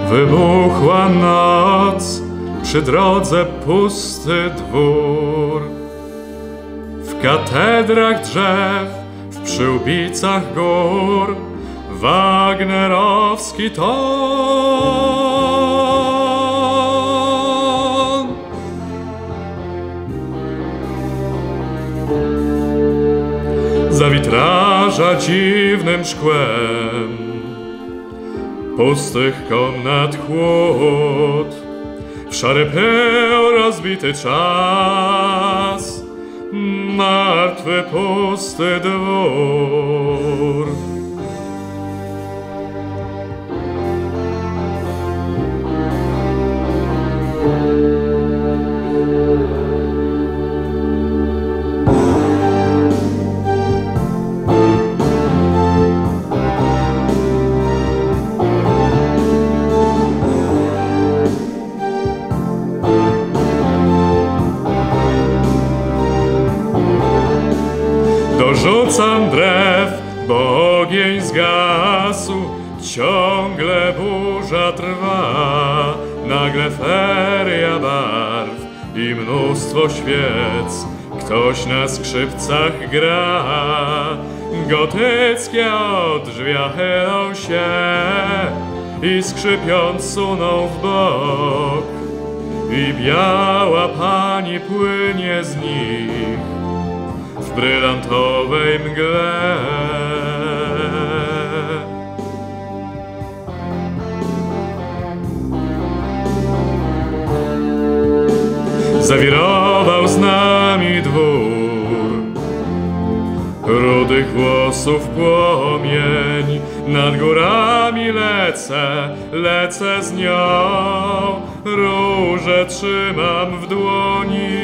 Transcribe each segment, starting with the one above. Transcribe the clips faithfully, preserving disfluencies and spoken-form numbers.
Wybuchła noc, przy drodze pusty dwór. W katedrach drzew, w przyłbicach gór, wagnerowski ton. Za witraża dziwnym szkłem pustych komnat chłód, w szary pył rozbity czas, martwy pusty dwór. Dorzucam drew, bo ogień zgasł, ciągle burza trwa. Nagle feria barw i mnóstwo świec, ktoś na skrzypcach gra. Gotyckie odrzwia chylą się i skrzypiąc suną w bok, i biała pani płynie z nich w brylantowej mgle. Zawirował z nami dwór, rudych włosów płomień. Nad górami lecę, lecę z nią, róże trzymam w dłoni.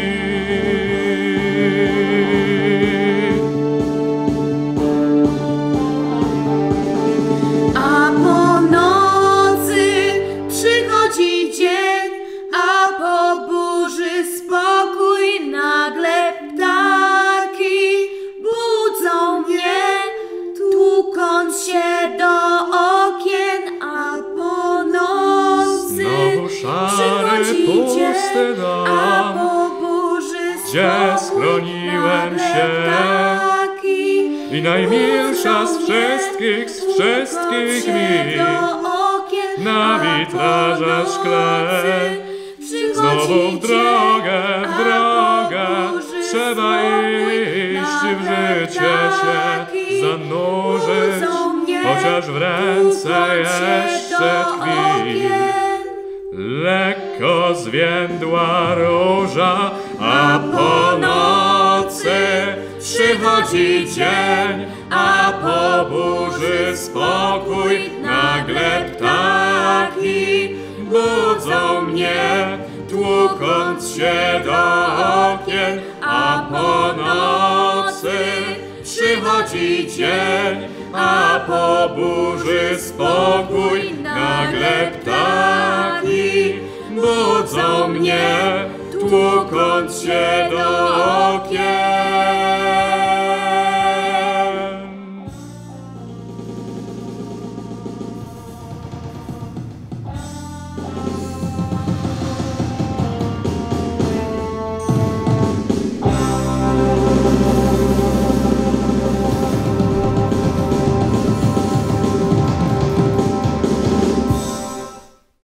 Się do okien, a po nocy przychodzi pusty dom, a po burzy gdzie schroniłem się, ptaki, i najmilsza z wszystkich, z wszystkich mi na witraże szkle. Znowu w drogę, w drogę, trzeba iść, w życie się zanurzyć, chociaż w ręce jeszcze tkwi lekko zwiędła róża. A po nocy przychodzi dzień, a po burzy spokój. Nagle ptaki budzą mnie, tłukąc się do okien, a po nocy przychodzi dzień, a po burzy spokój. Nagle ptaki budzą mnie, tłukąc się do okien.